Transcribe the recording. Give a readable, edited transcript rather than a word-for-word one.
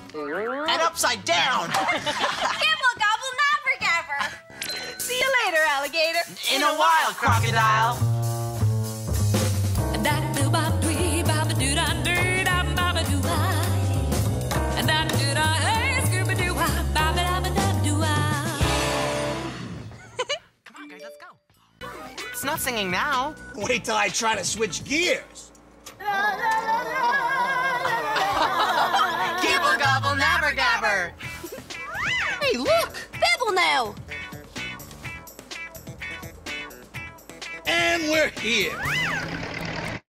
And upside down. Gibble, gobble, nabber, gabber. See you later, alligator. In a while, crocodile. Come on, guys, let's go. It's not singing now. Wait till I try to switch gears. Gibble, gobble, nabber, gabber. Hey, look! Bibble now! And we're here.